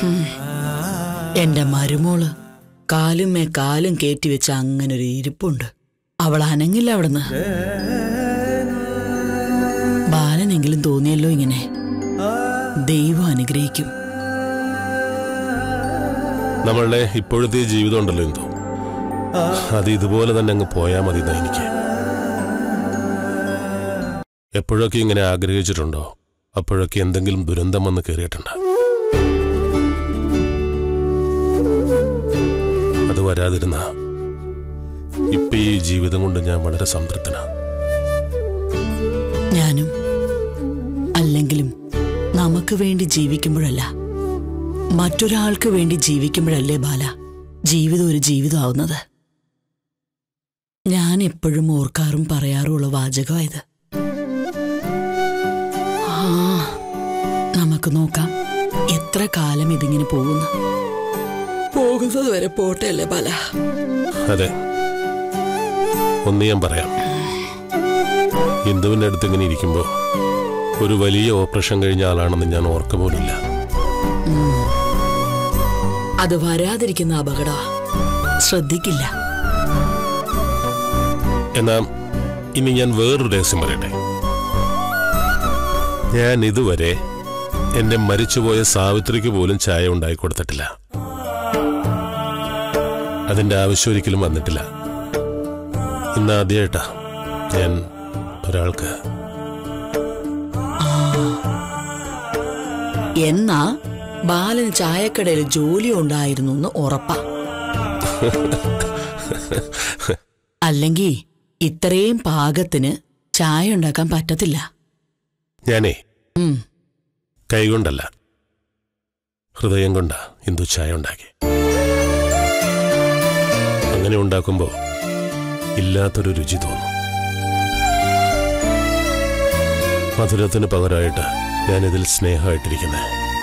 എന്റെ മരുമോള് കാലുമേ കാലും കയറ്റിവെച്ച അങ്ങനൊരു ഇരിപ്പുണ്ട്. അവൾ അനങ്ങില്ല അവിടുന്ന്. ബാലനെങ്കിലും തോന്നിയല്ലോ ഇങ്ങനെ. ദൈവം അനുഗ്രഹിക്കും. നമ്മളുടെ ഇപ്പോഴത്തെ ജീവിതം ഉണ്ടല്ലോ എന്തോ, അത് ഇതുപോലെ തന്നെ അങ്ങ് പോയാൽ മതി. എനിക്ക് എപ്പോഴൊക്കെ ഇങ്ങനെ ആഗ്രഹിച്ചിട്ടുണ്ടോ അപ്പോഴൊക്കെ എന്തെങ്കിലും ദുരന്തം വന്ന് കയറിയിട്ടുണ്ട്. അത് വരാതിരുന്ന ഇപ്പൊ ഈ ജീവിതം കൊണ്ട് ഞാൻ വളരെ സംതൃപ്തനാണ്. ഞാനും. അല്ലെങ്കിലും നമുക്ക് വേണ്ടി ജീവിക്കുമ്പോഴല്ല, മറ്റൊരാൾക്ക് വേണ്ടി ജീവിക്കുമ്പോഴല്ലേ ബാല ജീവിതം ഒരു ജീവിതമാവുന്നത്. ഞാൻ എപ്പോഴും ഓർക്കാറും പറയാറുമുള്ള വാചകമായത്. നമുക്ക് നോക്കാം എത്ര കാലം ഇതിങ്ങനെ പോകുന്നു. പോകുന്നത് വരെ പോട്ടെ അല്ലേ ബാല? അതെ, ഒന്ന് ഞാൻ പറയാം. ഇന്ദുവിന്റെ അടുത്ത് ഇങ്ങനെ ഇരിക്കുമ്പോ ഒരു വലിയ ഓപ്പറേഷൻ കഴിഞ്ഞ ആളാണെന്ന് ഞാൻ ഓർക്ക പോലില്ല. അത് വരാതിരിക്കുന്ന അപകട ശ്രദ്ധിക്കില്ല. എന്നാ ഇനി ഞാൻ വേറൊരു രഹസ്യം പറയട്ടെ. ഞാൻ ഇതുവരെ എന്റെ മരിച്ചുപോയ സാവിത്രിക്ക് പോലും ചായ ഉണ്ടാക്കി കൊടുത്തിട്ടില്ല. അതിന്റെ ആവശ്യം ഒരിക്കലും വന്നിട്ടില്ല. ഇന്ന് ആദ്യമായിട്ടാ ഞാൻ ഒരാൾക്ക്. എന്നാ ബാലന് ചായക്കടയിൽ ജോലി ഉണ്ടായിരുന്നു എന്ന് ഉറപ്പാ. അല്ലെങ്കിൽ ഇത്രയും പാകത്തിന് ചായ ഉണ്ടാക്കാൻ പറ്റത്തില്ല. ഞാനേ കൈകൊണ്ടല്ല, ഹൃദയം കൊണ്ടാ ഇന്ദു ചായ ഉണ്ടാക്കി. അങ്ങനെ ഉണ്ടാക്കുമ്പോ ഇല്ലാത്തൊരു രുചി തോന്നും. മധുരത്തിന് പകരമായിട്ട് ഞാനിതിൽ സ്നേഹമായിട്ടിരിക്കുന്നേ.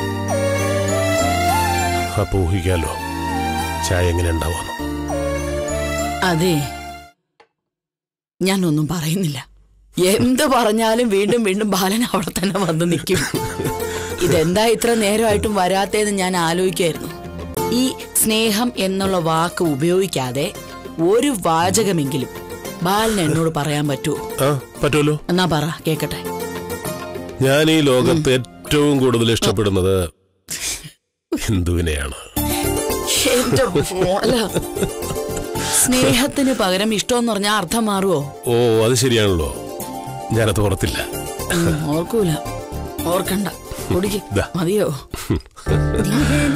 അപ്പൊ ഊഹിക്കാലോ ചായ എങ്ങനെ ഉണ്ടാവുന്നു. അതെ, ഞാനൊന്നും പറയുന്നില്ല. എന്ത് പറഞ്ഞാലും വീണ്ടും വീണ്ടും ബാലൻ അവിടെ തന്നെ വന്ന് നിൽക്കും. ഇതെന്താ ഇത്ര നേരമായിട്ടും വരാത്തേന്ന് ഞാൻ ആലോചിക്കായിരുന്നു. ഈ സ്നേഹം എന്നുള്ള വാക്ക് ഉപയോഗിക്കാതെ ഒരു വാചകമെങ്കിലും ബാലന് എന്നോട് പറയാൻ പറ്റുമോ? പറ്റുമല്ലോ. എന്നാ പറ കേക്കട്ടെ. ഞാൻ ഈ ലോകത്ത് ഏറ്റവും കൂടുതൽ ഇഷ്ടപ്പെടുന്നത് ഹിന്ദുവിനെയാണ്. എന്റെ മോള, സ്നേഹത്തിന് പകരം ഇഷ്ടമെന്ന് പറഞ്ഞാൽ അർത്ഥം മാറുമോ? ഓ, അത് ശരിയാണല്ലോ. ഞാനത് ഓർത്തില്ല. ഓർക്കൂല, ഓർക്കണ്ട. കുടിക്ക്, മതിയോ?